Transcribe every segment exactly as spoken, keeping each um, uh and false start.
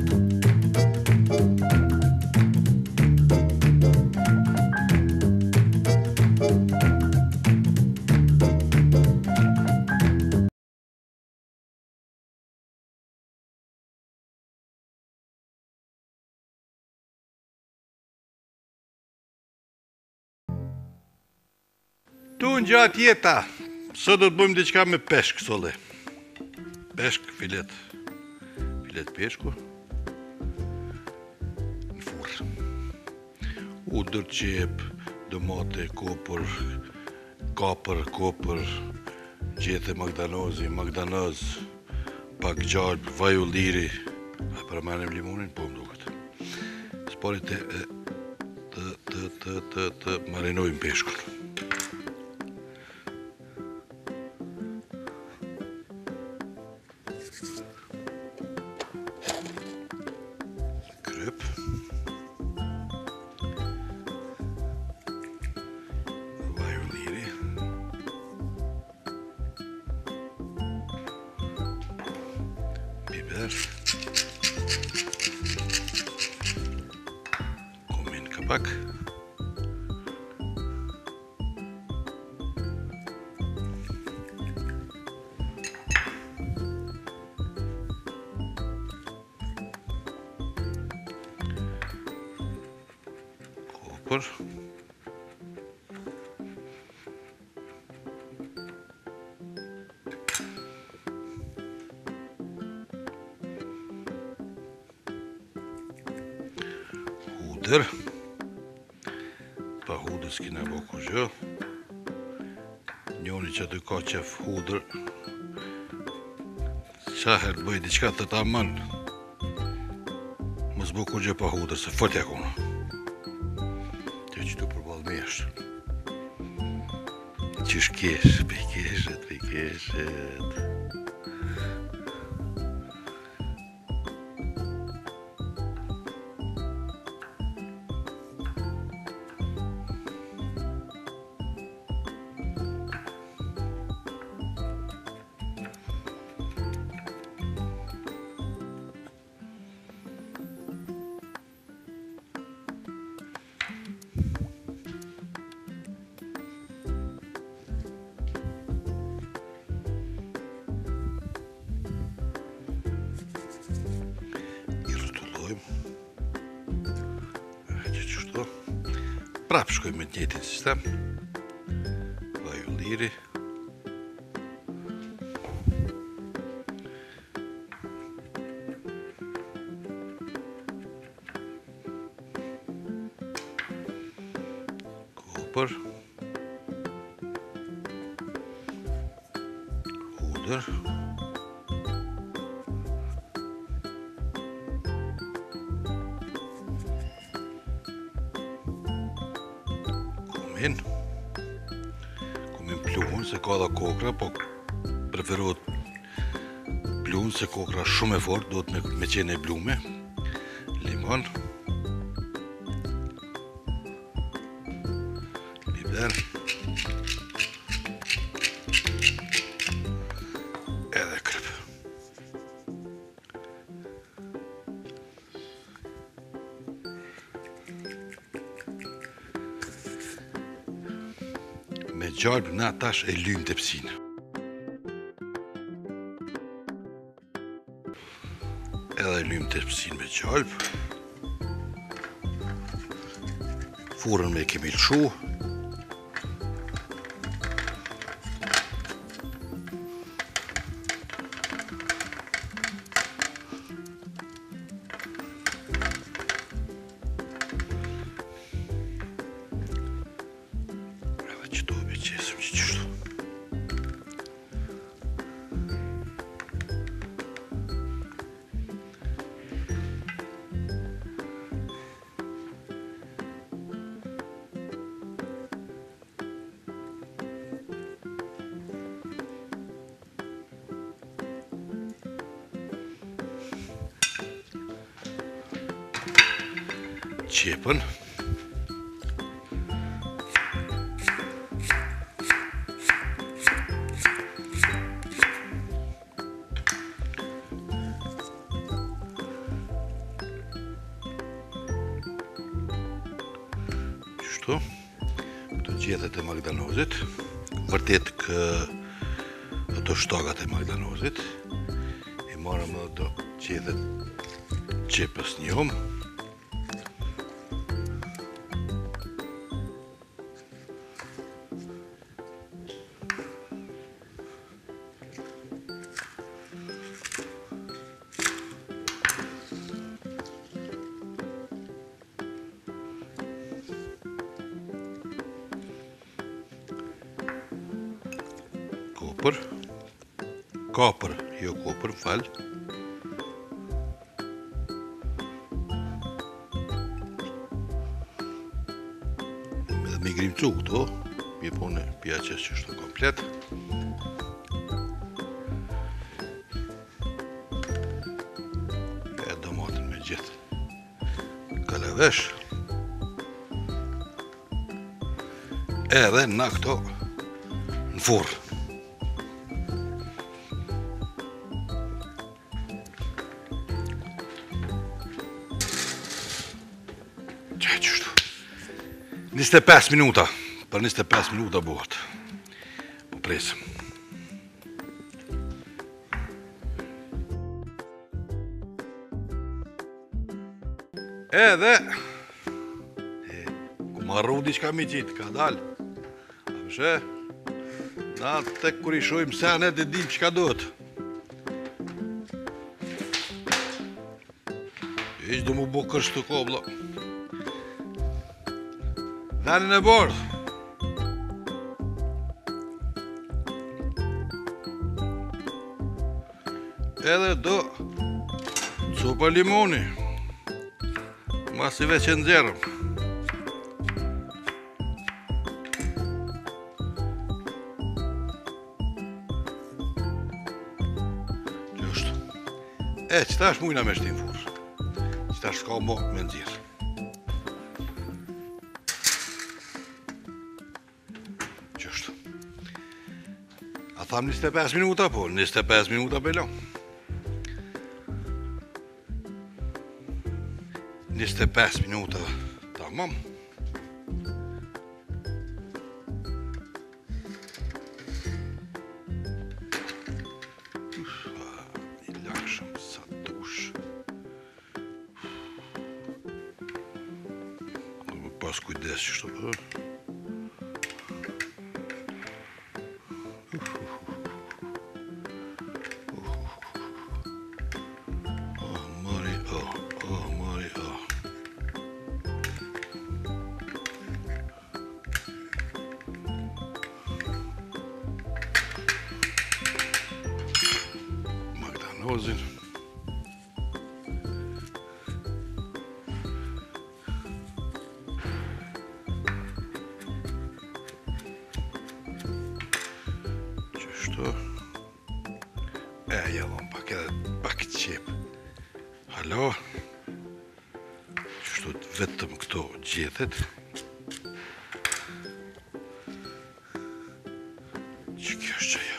Tu në gjatë jeta, sot do të bëjmë diçka me peshk solle. Peshk, filet, filet peshku, në furrë. Udër, qep, domate, kopër, kapër, kopër, gjethe magdanozi, magdanoz, pak gjalp, vaj ulliri, a për manim limonin, po më duket. Spari të, të, të, të, të, të marinojmë peshkun. Kryp. Vaj ulliri. Biber. Kumin kapak. Kopër. Hudër. Pa hudër s'kina bo kur gjë. Njoni që të ka qef hudër, qaher të bëj diqka të ta man, mos bo kur gjë pa hudër, se fëtja kuna. Që tu përbal me është. Qysh kesh, pe keshet, pe keshet. Prap shkojmë me të njëjtin sistem. Vaj ulliri. Kopër. Hudër. Kumin. Kumin pluhun, se ka dha kokra, po preferohet pluhun, se kokra shumë e fort, do të me qene e blume. Limon. Biber. Edhe kryp. Me gjalp na tash e lymë tepsinë. Edhe lymë tepsinë me gjalp. Furrën me kemi lshu. Qepën. Kështu. Këto gjethet e magdanozit. Vërtet kë ato shtakat e magdanozit. I marëm edhe ato gjethet qepës njëm. Kopër, kapër, jo kopër, më falë. Edhe me grimcu këto, mi pone pjaqes që është komplet. E domatin me gjithë kalavesh. Edhe na këto në furrë. njëzet e pesë minuta, për njëzet e pesë minuta bëhet. Po presim. Edhe ku marru diçka mi qitë, ka dalë. A përshë? Na tek kur i shojmë senet e dim qka dohet. Iq do mu bo kështë të kobla. Dhenin e bordh. Edhe do copa limoni. Masi veç e nxerëm. Qështë. E, qëta është mujna me shtim furë. Qëta është s'ka mo me nxirë. A tham njëzet e pesë minuta, po njëzet e pesë minuta belon. njëzet e pesë minuta, tamam. I lakshëm sa dush. Do më pas kujdes që shto për. Magdanozin. Qështu. E, jelon pak edhe pak qep. Halo. Qështu vetëm këto gjethet. Që kjo është që ja?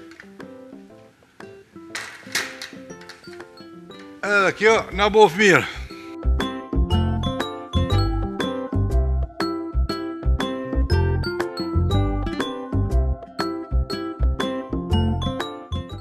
Edhe kjo na bof mirë.